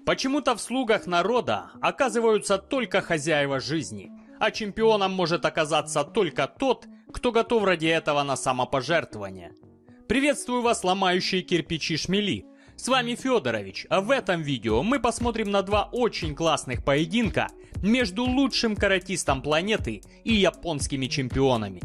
Почему-то в слугах народа оказываются только хозяева жизни, а чемпионом может оказаться только тот, кто готов ради этого на самопожертвование. Приветствую вас, ломающие кирпичи шмели. С вами Федорович, а в этом видео мы посмотрим на два очень классных поединка между лучшим каратистом планеты и японскими чемпионами.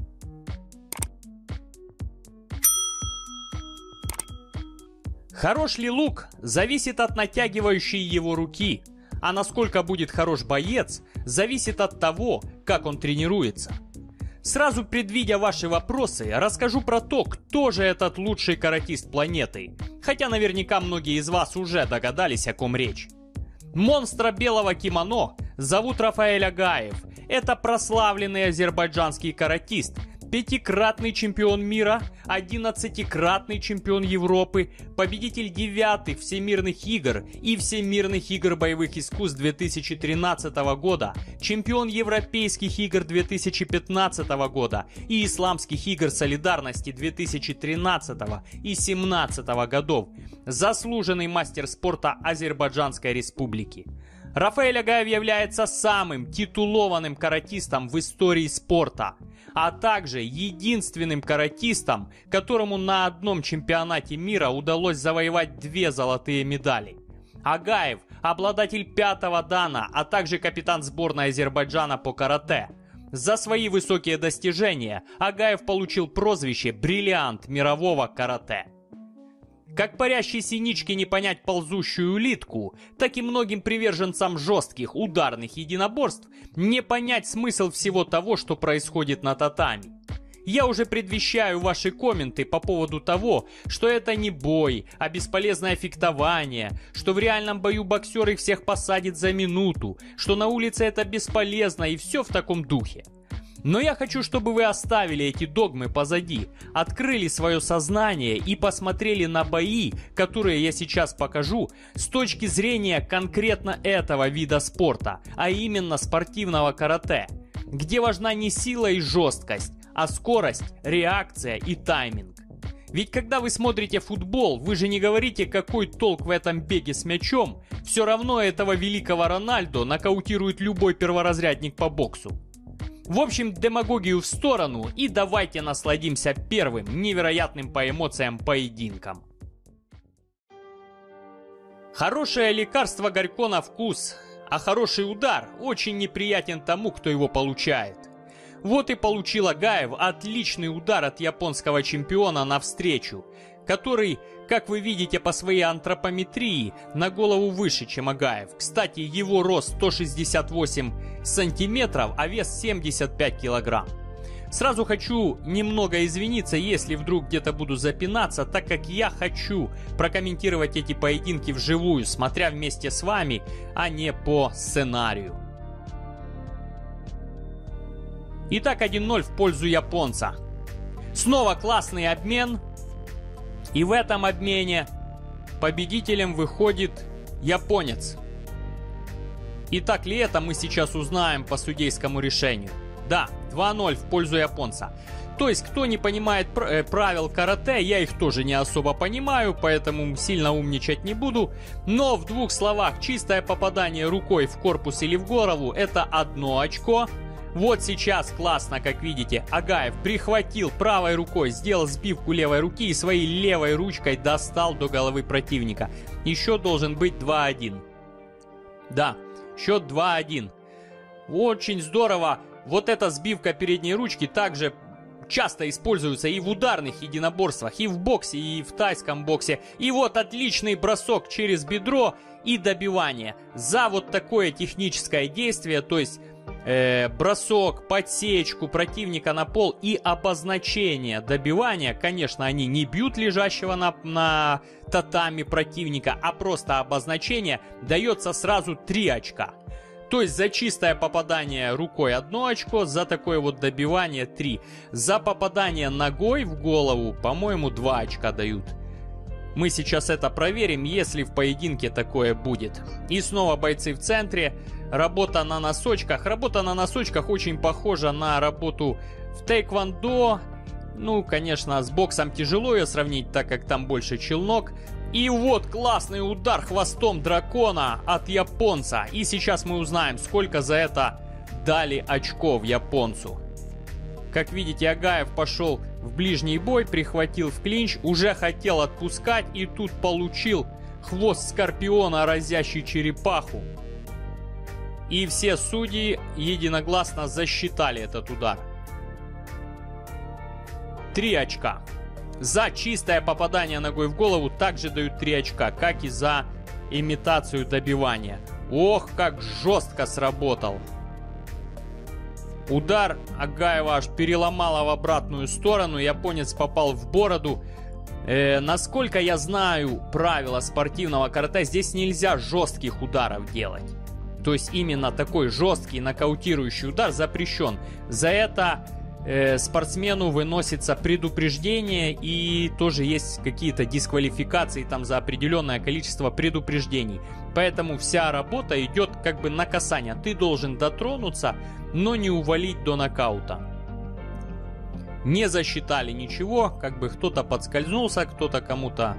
Хорош ли лук зависит от натягивающей его руки, а насколько будет хорош боец, зависит от того, как он тренируется. Сразу предвидя ваши вопросы, расскажу про то, кто же этот лучший каратист планеты, хотя наверняка многие из вас уже догадались, о ком речь. Монстра белого кимоно зовут Рафаэль Агаев. Это прославленный азербайджанский каратист, 5-кратный чемпион мира, 11-кратный чемпион Европы, победитель 9-х всемирных игр и всемирных игр боевых искусств 2013 года, чемпион европейских игр 2015 года и исламских игр солидарности 2013 и 2017 годов, заслуженный мастер спорта Азербайджанской республики. Рафаэль Агаев является самым титулованным каратистом в истории спорта, а также единственным каратистом, которому на одном чемпионате мира удалось завоевать 2 золотые медали. Агаев – обладатель 5-го дана, а также капитан сборной Азербайджана по карате. За свои высокие достижения Агаев получил прозвище «Бриллиант мирового карате». Как парящей синичке не понять ползущую улитку, так и многим приверженцам жестких ударных единоборств не понять смысл всего того, что происходит на татами. Я уже предвещаю ваши комменты по поводу того, что это не бой, а бесполезное фехтование, что в реальном бою боксер их всех посадит за минуту, что на улице это бесполезно и все в таком духе. Но я хочу, чтобы вы оставили эти догмы позади, открыли свое сознание и посмотрели на бои, которые я сейчас покажу, с точки зрения конкретно этого вида спорта, а именно спортивного карате, где важна не сила и жесткость, а скорость, реакция и тайминг. Ведь когда вы смотрите футбол, вы же не говорите, какой толк в этом беге с мячом, все равно этого великого Рональдо нокаутирует любой перворазрядник по боксу. В общем, демагогию в сторону и давайте насладимся первым невероятным по эмоциям поединком. Хорошее лекарство горько на вкус, а хороший удар очень неприятен тому, кто его получает. Вот и получил Агаев отличный удар от японского чемпиона навстречу, который, как вы видите по своей антропометрии, на голову выше, чем Агаев. Кстати, его рост 168 сантиметров, а вес 75 килограмм. Сразу хочу немного извиниться, если вдруг где-то буду запинаться, так как я хочу прокомментировать эти поединки вживую, смотря вместе с вами, а не по сценарию. Итак, 1-0 в пользу японца. Снова классный обмен. И в этом обмене победителем выходит японец. И так ли это, мы сейчас узнаем по судейскому решению. Да, 2-0 в пользу японца. То есть, кто не понимает правил карате, я их тоже не особо понимаю, поэтому сильно умничать не буду. Но в двух словах, чистое попадание рукой в корпус или в голову — это 1 очко. Вот сейчас классно, как видите, Агаев прихватил правой рукой, сделал сбивку левой руки и своей левой ручкой достал до головы противника. Еще должен быть 2-1. Да, счет 2-1. Очень здорово. Вот эта сбивка передней ручки также часто используется и в ударных единоборствах, и в боксе, и в тайском боксе. И вот отличный бросок через бедро и добивание. За вот такое техническое действие, то есть бросок, подсечку противника на пол и обозначение добивания. Конечно, они не бьют лежащего на татами противника, а просто обозначение, дается сразу 3 очка. То есть за чистое попадание рукой 1 очко, за такое вот добивание 3. За попадание ногой в голову, по-моему, 2 очка дают. Мы сейчас это проверим, если в поединке такое будет. И снова бойцы в центре. Работа на носочках. Работа на носочках очень похожа на работу в тэквондо. Ну, конечно, с боксом тяжело ее сравнить, так как там больше челнок. И вот классный удар хвостом дракона от японца. И сейчас мы узнаем, сколько за это дали очков японцу. Как видите, Агаев пошел в ближний бой, прихватил в клинч, уже хотел отпускать и тут получил хвост скорпиона, разящий черепаху. И все судьи единогласно засчитали этот удар. 3 очка. За чистое попадание ногой в голову также дают 3 очка, как и за имитацию добивания. Ох, как жестко сработал. Удар Агаева аж переломало в обратную сторону. Японец попал в бороду. Насколько я знаю правила спортивного карате, здесь нельзя жестких ударов делать. То есть именно такой жесткий нокаутирующий удар запрещен. За это спортсмену выносится предупреждение, и тоже есть какие-то дисквалификации там за определенное количество предупреждений. Поэтому вся работа идет как бы на касание. Ты должен дотронуться, но не увалить до нокаута. Не засчитали ничего, как бы кто-то подскользнулся, кто-то кому-то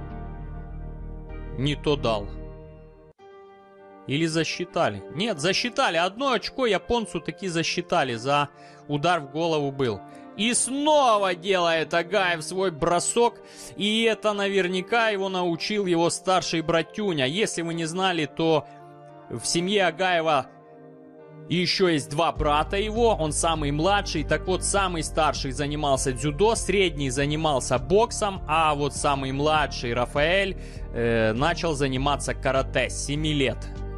не то дал. Или засчитали? Нет, засчитали. 1 очко японцу таки засчитали. За удар в голову был. И снова делает Агаев свой бросок. И это наверняка его научил его старший братюня. Если вы не знали, то в семье Агаева еще есть 2 брата его. Он самый младший. Так вот, самый старший занимался дзюдо, средний занимался боксом. А вот самый младший, Рафаэль, начал заниматься карате с 7 лет.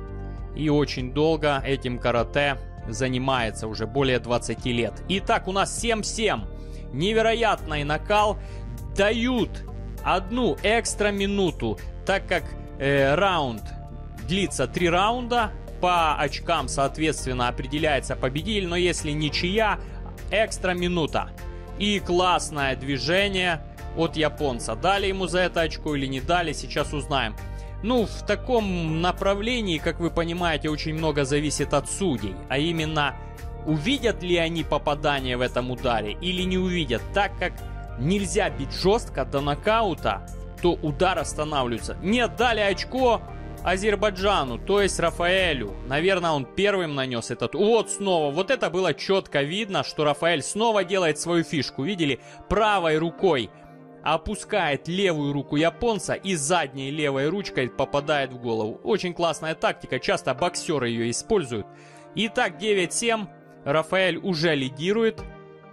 И очень долго этим карате занимается, уже более 20 лет. Итак, у нас 7-7. Невероятный накал. Дают 1 экстра минуту, так как раунд длится 3 раунда. По очкам, соответственно, определяется победитель. Но если ничья, экстра минута. И классное движение от японца. Дали ему за это очко или не дали, сейчас узнаем. Ну, в таком направлении, как вы понимаете, очень много зависит от судей. А именно, увидят ли они попадание в этом ударе или не увидят. Так как нельзя бить жестко до нокаута, то удар останавливается. Нет, дали очко Азербайджану, то есть Рафаэлю. Наверное, он первым нанес этот. Вот снова. Вот это было четко видно, что Рафаэль снова делает свою фишку. Видели? Правой рукой опускает левую руку японца и задней левой ручкой попадает в голову. Очень классная тактика, часто боксеры ее используют. Итак, 9-7, Рафаэль уже лидирует.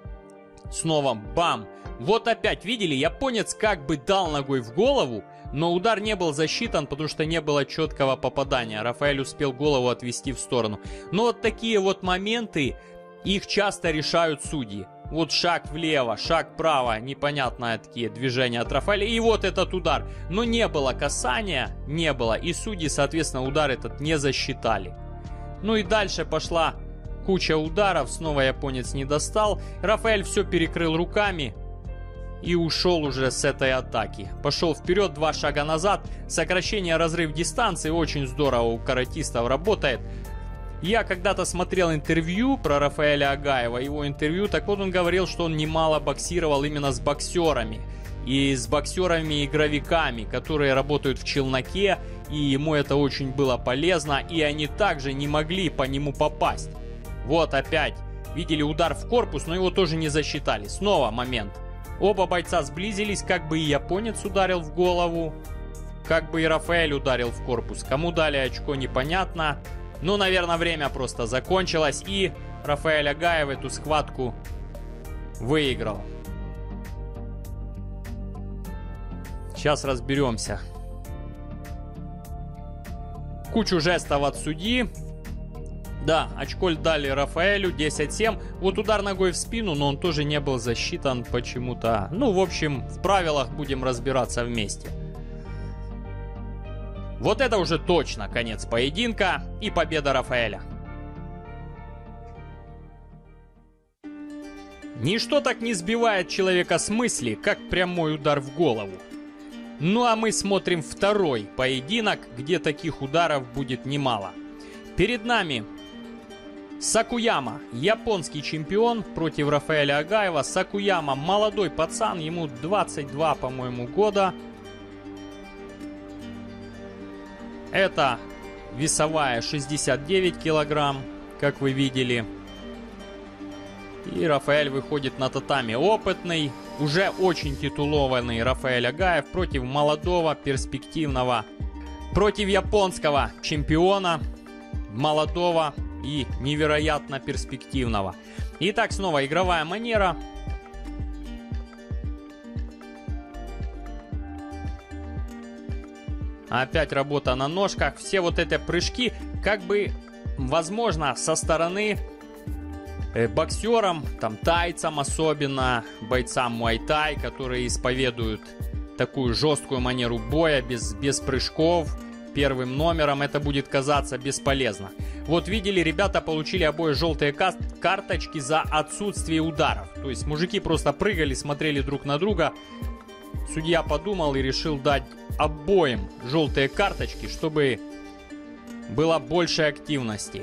Снова бам. Вот опять, видели, японец как бы дал ногой в голову, но удар не был засчитан, потому что не было четкого попадания. Рафаэль успел голову отвести в сторону. Но вот такие вот моменты, их часто решают судьи. Вот шаг влево, шаг вправо, непонятные такие движения от Рафаэля. И вот этот удар. Но не было касания, не было. И судьи, соответственно, удар этот не засчитали. Ну и дальше пошла куча ударов. Снова японец не достал. Рафаэль все перекрыл руками и ушел уже с этой атаки. Пошел вперед, 2 шага назад. Сокращение, разрыв дистанции. Очень здорово у каратистов работает. Я когда-то смотрел интервью про Рафаэля Агаева, его интервью, так вот он говорил, что он немало боксировал именно с боксерами. И с боксерами-игровиками, которые работают в челноке, и ему это очень было полезно, и они также не могли по нему попасть. Вот опять, видели удар в корпус, но его тоже не засчитали. Снова момент. Оба бойца сблизились, как бы и японец ударил в голову, как бы и Рафаэль ударил в корпус. Кому дали очко, непонятно. Ну, наверное, время просто закончилось, и Рафаэль Агаев эту схватку выиграл. Сейчас разберемся. Кучу жестов от судьи. Да, очко дали Рафаэлю, 10-7. Вот удар ногой в спину, но он тоже не был засчитан почему-то. Ну, в общем, в правилах будем разбираться вместе. Вот это уже точно конец поединка и победа Рафаэля. Ничто так не сбивает человека с мысли, как прямой удар в голову. Ну а мы смотрим второй поединок, где таких ударов будет немало. Перед нами Сакуяма, японский чемпион, против Рафаэля Агаева. Сакуяма молодой пацан, ему 22, по-моему, года. Это весовая 69 килограмм, как вы видели. И Рафаэль выходит на татами. Опытный, уже очень титулованный Рафаэль Агаев против молодого, перспективного, против японского чемпиона, молодого и невероятно перспективного. Итак, снова игровая манера. Опять работа на ножках. Все вот эти прыжки, как бы, возможно, со стороны боксерам, там, тайцам особенно, бойцам муай-тай, которые исповедуют такую жесткую манеру боя, без прыжков, первым номером, это будет казаться бесполезно. Вот видели, ребята получили обои желтые карточки за отсутствие ударов. То есть мужики просто прыгали, смотрели друг на друга. Судья подумал и решил дать обоим желтые карточки, чтобы было больше активности.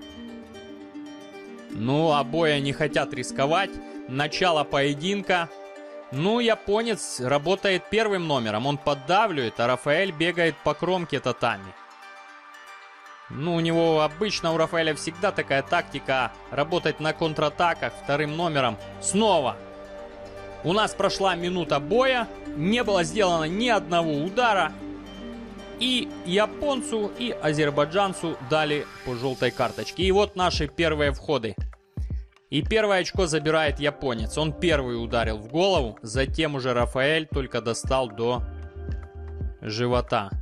Ну, обои не хотят рисковать. Начало поединка. Ну, японец работает первым номером. Он поддавливает, а Рафаэль бегает по кромке татами. Ну, у него обычно, у Рафаэля всегда такая тактика работать на контратаках вторым номером. Снова. У нас прошла минута боя. Не было сделано ни одного удара. И японцу, и азербайджанцу дали по желтой карточке. И вот наши первые входы. И первое очко забирает японец. Он первый ударил в голову. Затем уже Рафаэль только достал до живота.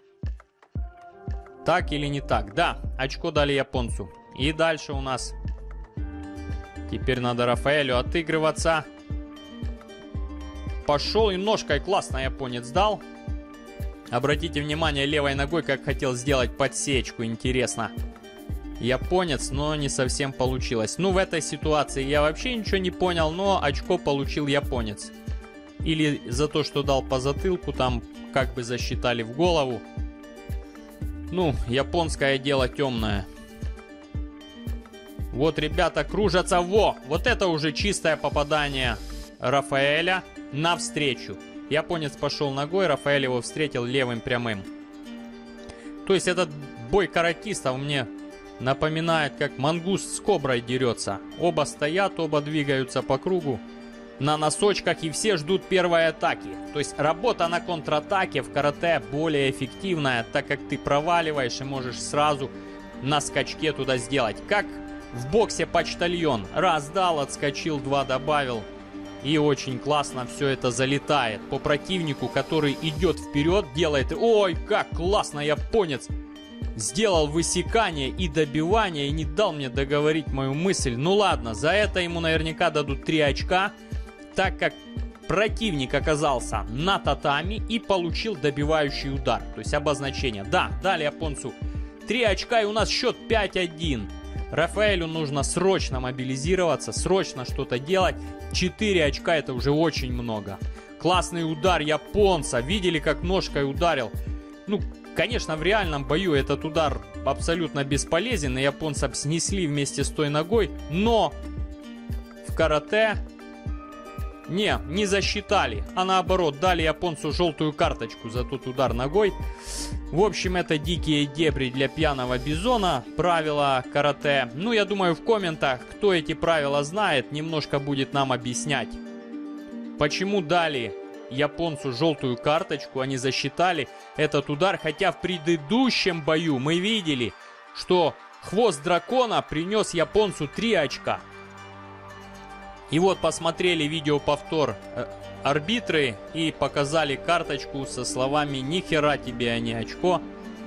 Так или не так? Да, очко дали японцу. И дальше у нас... Теперь надо Рафаэлю отыгрываться. Пошел и ножкой классно японец дал. Обратите внимание, левой ногой как хотел сделать подсечку. Интересно. Японец, но не совсем получилось. Ну, в этой ситуации я вообще ничего не понял, но очко получил японец. Или за то, что дал по затылку, там как бы засчитали в голову. Ну, японское дело темное. Вот ребята кружатся. Во! Вот это уже чистое попадание Рафаэля навстречу. Японец пошел ногой, Рафаэль его встретил левым прямым. То есть этот бой каратистов мне напоминает, как мангуст с коброй дерется. Оба стоят, оба двигаются по кругу на носочках и все ждут первой атаки. То есть работа на контратаке в карате более эффективная, так как ты проваливаешь и можешь сразу на скачке туда сделать. Как в боксе почтальон. Раз дал, отскочил, два добавил. И очень классно все это залетает по противнику, который идет вперед, делает... Ой, как классно японец сделал высекание и добивание и не дал мне договорить мою мысль. Ну ладно, за это ему наверняка дадут 3 очка, так как противник оказался на татами и получил добивающий удар. То есть обозначение. Да, дали японцу 3 очка и у нас счет 5-1. Рафаэлю нужно срочно мобилизироваться, срочно что-то делать. 4 очка это уже очень много. Классный удар японца. Видели, как ножкой ударил? Ну, конечно, в реальном бою этот удар абсолютно бесполезен. И японца снесли вместе с той ногой. Но в карате не засчитали. А наоборот, дали японцу желтую карточку за тот удар ногой. В общем, это дикие дебри для пьяного бизона. Правила карате. Ну, я думаю, в комментах, кто эти правила знает, немножко будет нам объяснять. Почему дали японцу желтую карточку, они засчитали этот удар. Хотя в предыдущем бою мы видели, что хвост дракона принес японцу 3 очка. И вот посмотрели видеоповтор арбитры и показали карточку со словами «Нихера тебе, а не очко».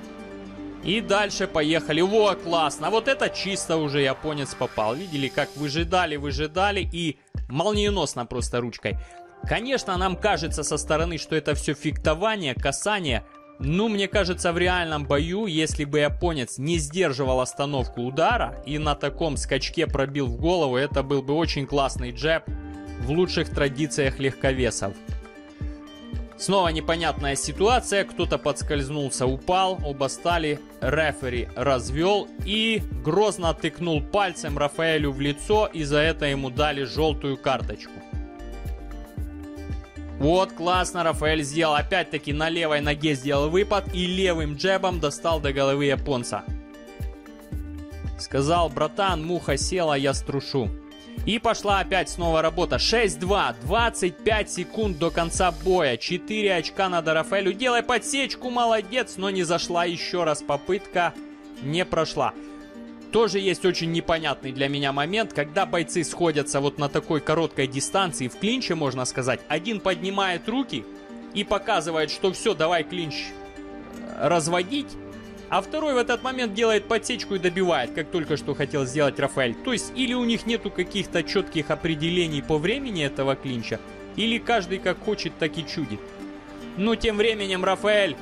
И дальше поехали. Во, классно. Вот это чисто уже японец попал. Видели, как выжидали и молниеносно просто ручкой. Конечно, нам кажется со стороны, что это все фехтование, касание. Ну, мне кажется, в реальном бою, если бы японец не сдерживал остановку удара и на таком скачке пробил в голову, это был бы очень классный джеб в лучших традициях легковесов. Снова непонятная ситуация, кто-то подскользнулся, упал, оба стали, рефери развел и грозно тыкнул пальцем Рафаэлю в лицо, и за это ему дали желтую карточку. Вот, классно Рафаэль сделал. Опять-таки на левой ноге сделал выпад и левым джебом достал до головы японца. Сказал: братан, муха села, я струшу. И пошла опять снова работа. 6-2, 25 секунд до конца боя. 4 очка надо Рафаэлю. Делай подсечку, молодец, но не зашла. Еще раз попытка не прошла. Тоже есть очень непонятный для меня момент, когда бойцы сходятся вот на такой короткой дистанции, в клинче, можно сказать. Один поднимает руки и показывает, что все, давай клинч разводить. А второй в этот момент делает подсечку и добивает, как только что хотел сделать Рафаэль. То есть или у них нету каких-то четких определений по времени этого клинча, или каждый как хочет, так и чудит. Но тем временем Рафаэль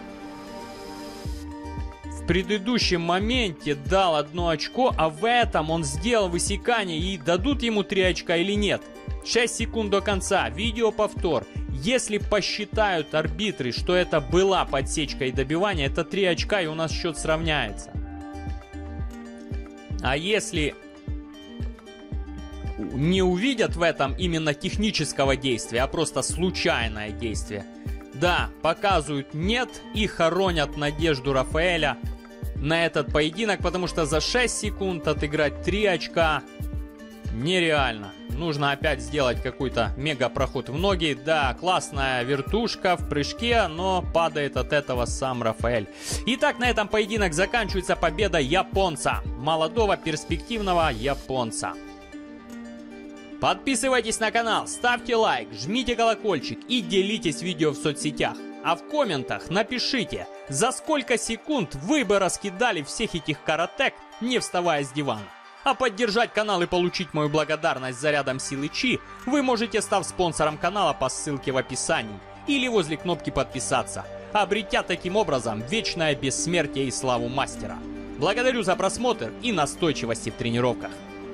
в предыдущем моменте дал 1 очко, а в этом он сделал высекание, и дадут ему 3 очка или нет. 6 секунд до конца, видеоповтор. Если посчитают арбитры, что это была подсечка и добивание, это 3 очка, и у нас счет сравняется. А если не увидят в этом именно технического действия, а просто случайное действие, да, показывают нет и хоронят надежду Рафаэля на этот поединок, потому что за 6 секунд отыграть 3 очка нереально. Нужно опять сделать какой-то мега проход в ноги. Да, классная вертушка в прыжке, но падает от этого сам Рафаэль. Итак, на этом поединок заканчивается победа японца. Молодого, перспективного японца. Подписывайтесь на канал, ставьте лайк, жмите колокольчик и делитесь видео в соцсетях. А в комментах напишите, за сколько секунд вы бы раскидали всех этих каратек, не вставая с дивана. А поддержать канал и получить мою благодарность зарядом силы Чи вы можете, став спонсором канала по ссылке в описании или возле кнопки подписаться, обретя таким образом вечное бессмертие и славу мастера. Благодарю за просмотр и настойчивости в тренировках.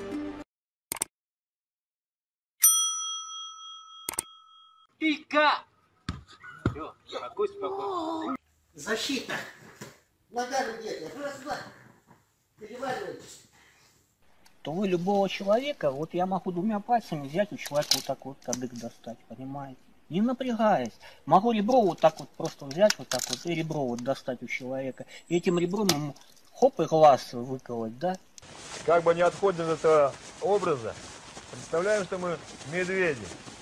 Пика! Все, спокойно. Защита. Нога где-то. Раз-два. Переваривайте. То вы любого человека, вот я могу 2 пальцами взять у человека вот так вот кадык достать, понимаете? Не напрягаясь. Могу ребро вот так вот просто взять вот так вот и ребро вот достать у человека. И этим ребром ему хоп и глаз выколоть, да? Как бы не отходим от этого образа, представляем, что мы медведи.